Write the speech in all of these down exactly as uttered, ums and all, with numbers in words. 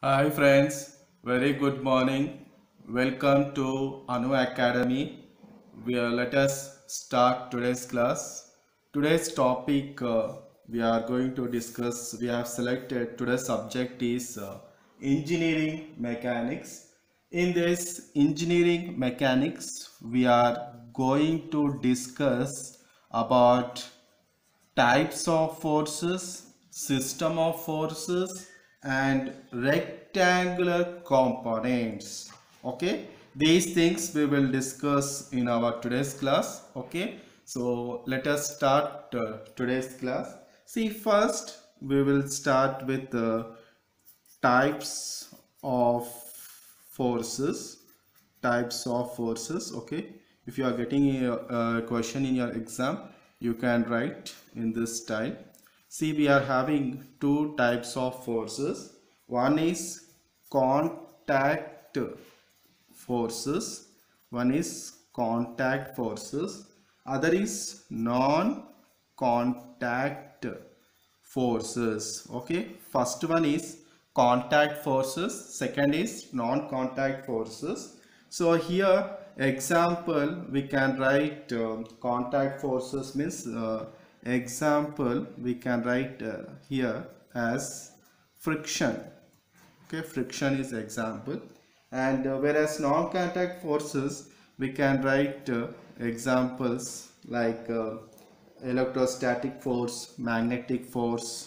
Hi friends, very good morning. Welcome to Anu Academy. We are, let us start today's class. Today's topic uh, we are going to discuss. We have selected today's subject is uh, engineering mechanics. In this engineering mechanics, we are going to discuss about types of forces, system of forces, and rectangular components. Okay, these things we will discuss in our today's class. Okay, so let us start uh, today's class. See, first we will start with the types of forces. Types of forces. Okay, if you are getting a, a question in your exam, you can write in this style. See, we are having two types of forces. One is contact forces, one is contact forces, other is non contact forces. Okay, first one is contact forces, second is non contact forces. So here example we can write uh, contact forces means uh, example we can write uh, here as friction. Okay, friction is example, and uh, whereas non-contact forces we can write uh, examples like uh, electrostatic force, magnetic force,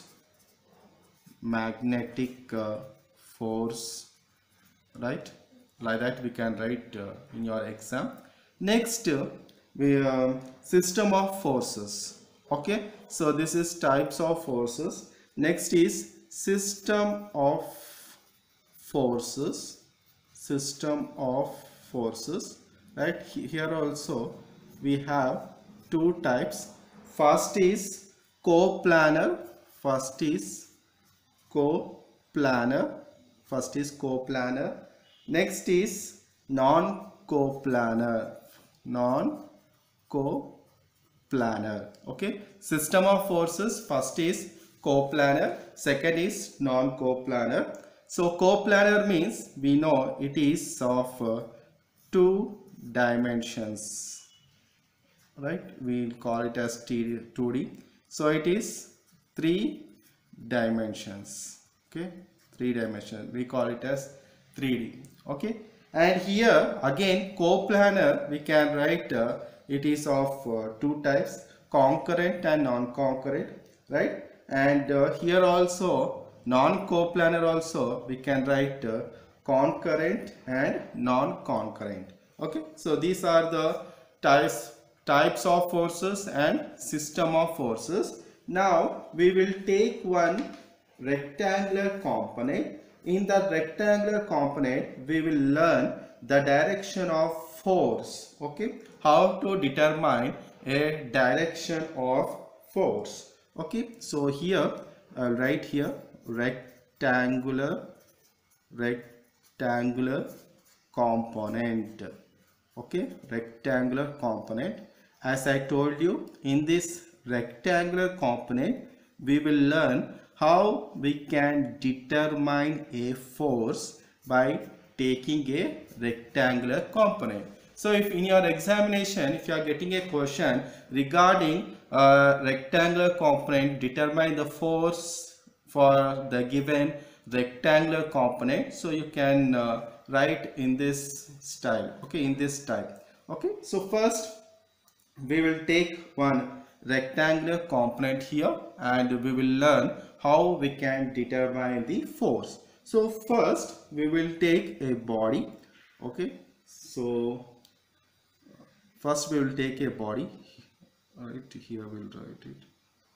magnetic uh, force, right? Like that we can write uh, in your exam. Next uh, we uh, system of forces. Okay, so this is types of forces. Next is system of forces, system of forces, right? Here also we have two types. First is coplanar, first is coplanar, first is coplanar, next is non coplanar, non coplanar. Okay, system of forces, first is coplanar, second is non coplanar. So coplanar means we know it is of uh, two dimensions, right? We call it as two D. So it is three dimensions. Okay, three dimension. We call it as three D. Okay, and here again coplanar we can write uh, it is of uh, two types, concurrent and non-concurrent, right? And uh, here also non-coplanar also we can write uh, concurrent and non-concurrent. Okay, so these are the types types of forces and system of forces. Now we will take one rectangular component. In the rectangular component we will learn the direction of force. Okay, how to determine a direction of force. Okay, so here uh, right here rectangular rectangular component. Okay, rectangular component. As I told you, in this rectangular component we will learn how we can determine a force by taking a rectangular component. So if in your examination, if you are getting a question regarding a rectangular component, determine the force for the given rectangular component, so you can uh, write in this style. Okay, in this style. Okay, so first we will take one rectangular component here and we will learn how we can determine the force. So first we will take a body. Okay, so first we will take a body. Right here we'll write it.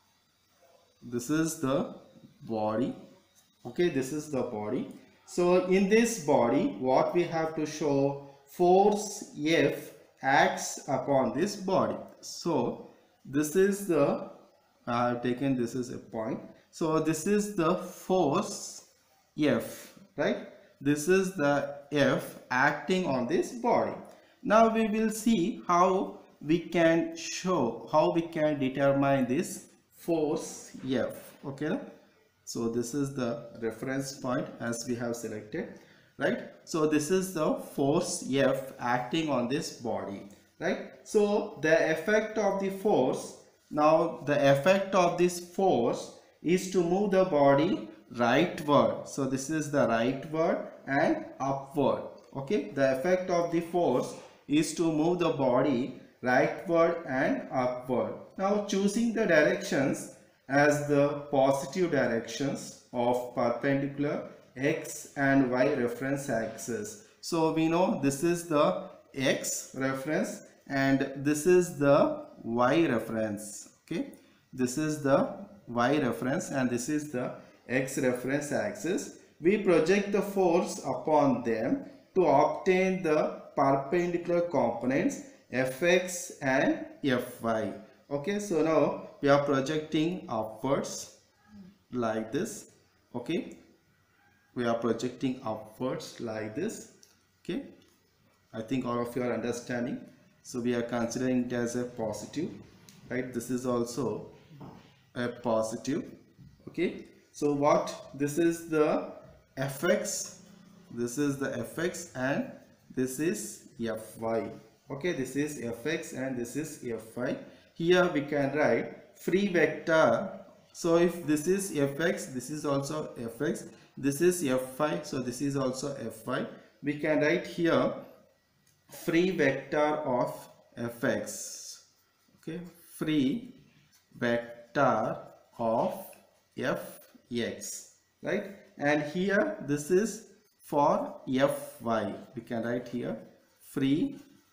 This is the body. Okay, this is the body. So in this body what we have to show, force F acts upon this body. So this is the, I have taken, this is a point. So this is the force F, right? This is the F acting on this body. Now we will see how we can show, how we can determine this force F. Okay, So this is the reference point as we have selected, right? So this is the force F acting on this body, right? So the effect of the force, now the effect of this force is to move the body rightward. So this is the rightward and upward. Okay, the effect of the force is to move the body rightward and upward. Now choosing the directions as the positive directions of perpendicular x and y reference axis. So we know this is the x reference and this is the y reference. Okay, this is the y reference and this is the x reference axis. We project the force upon them to obtain the perpendicular components fx and fy. Okay, so now we are projecting upwards like this. Okay, we are projecting upwards like this. Okay, I think all of you are understanding. So we are considering it as a positive, right? This is also a positive. Okay, so what, this is the fx, this is the fx and this is fy. Okay, this is fx and this is fy. Here we can write free vector. So if this is fx, this is also fx, this is fy, so this is also fy. We can write here free vector of fx. Okay, free vector of fx, right? And here this is for fy. We can write here free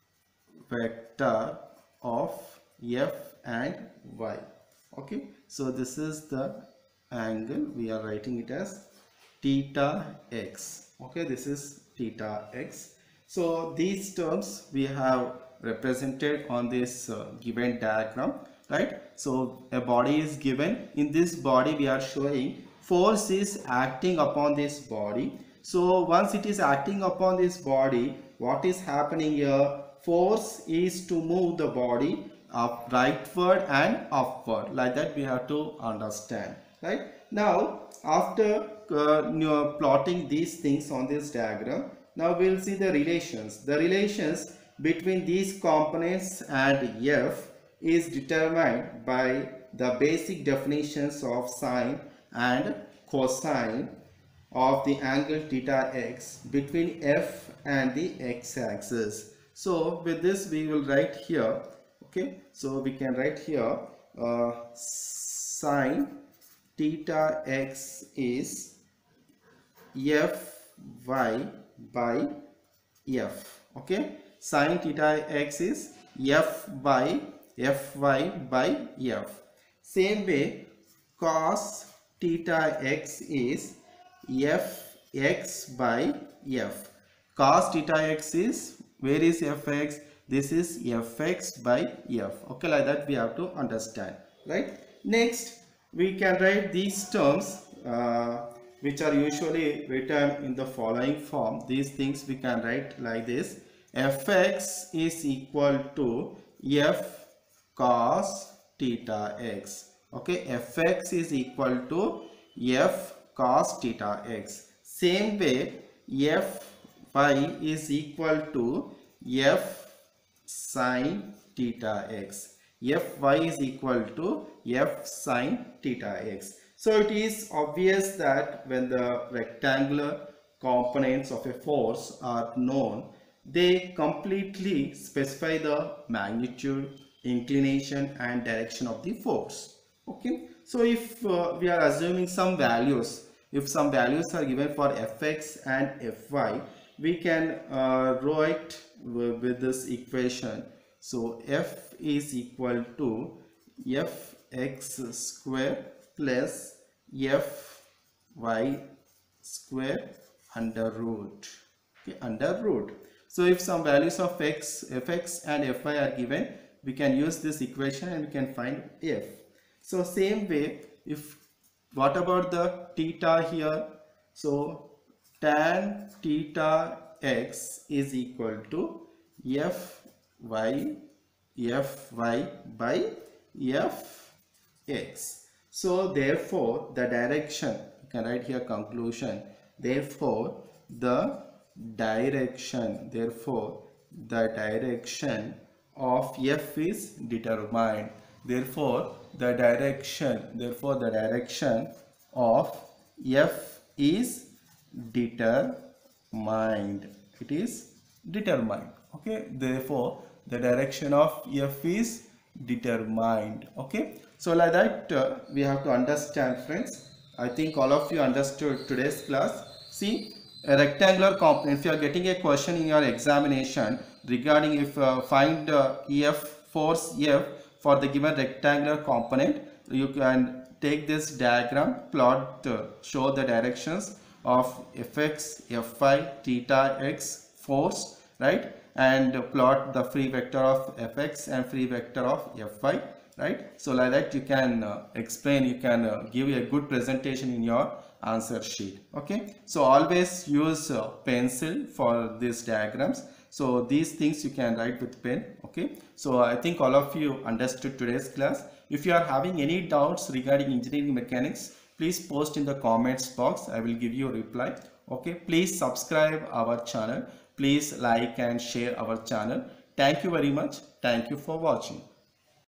vector of f and y. Okay, so this is the angle, we are writing it as theta x. Okay, this is theta x. So these terms we have represented on this uh, given diagram, right? So a body is given. In this body we are showing force is acting upon this body. So once it is acting upon this body, what is happening here? Force is to move the body up rightward and upward, like that we have to understand, right? Now after uh, you know, plotting these things on this diagram, now we'll see the relations. The relations between these components and f is determined by the basic definitions of sine and cosine of the angle theta x between f and the x-axis. So with this we will write here. Okay, so we can write here uh, sine theta x is fy by f. Okay, sine theta x is f by fy by f. Same way, cos theta x is fx by f. Cos theta x is, where is fx? This is fx by f. Okay, like that we have to understand, right? Next we can write these terms uh, which are usually written in the following form. These things we can write like this: fx is equal to f cos theta x. Okay, fx is equal to f cos theta x. Same way, fy is equal to f sine theta x. Fy is equal to f sine theta x. So it is obvious that when the rectangular components of a force are known, they completely specify the magnitude, inclination and direction of the force. Okay, so if uh, we are assuming some values, if some values are given for fx and fy, we can uh, write with this equation. So f is equal to fx square plus fy square under root. Okay, under root. So if some values of x, fx and fy are given, we can use this equation and we can find f. So same way, if what about the theta here? So tan theta x is equal to fy fy by fx. So therefore the direction, you can write here conclusion, therefore the direction, therefore the direction of F is determined. Therefore the direction, therefore the direction of F is determined. It is determined. Okay. Therefore the direction of F is determined. Okay. So like that uh, we have to understand, friends. I think all of you understood today's class. See, a rectangular component, if you are getting a question in your examination regarding if uh, find uh, F, force F for the given rectangular component, you can take this diagram, plot, uh, show the directions of Fx, Fy, theta, x, force, right? And plot the free vector of Fx and free vector of Fy, right? So like that you can uh, explain, you can uh, give a good presentation in your answer sheet. Okay, so always use uh, pencil for these diagrams. So these things you can write with pen. Okay, so I think all of you understood today's class. If you are having any doubts regarding engineering mechanics, please post in the comments box. I will give you a reply. Okay, please subscribe our channel. Please like and share our channel. Thank you very much. Thank you for watching.